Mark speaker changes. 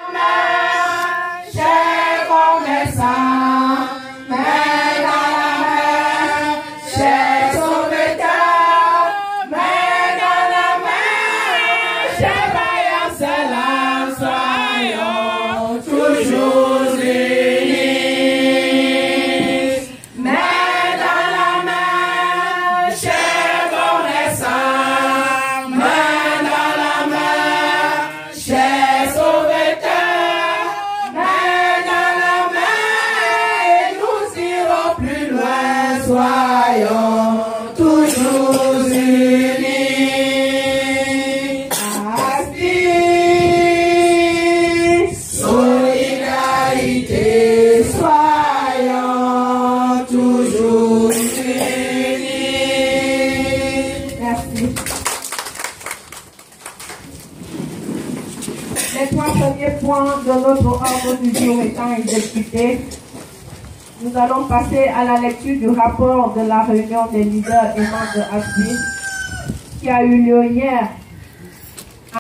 Speaker 1: De notre ordre du jour étant exécuté, nous allons passer à la lecture du rapport de la réunion des leaders et membres de ASPI qui a eu lieu hier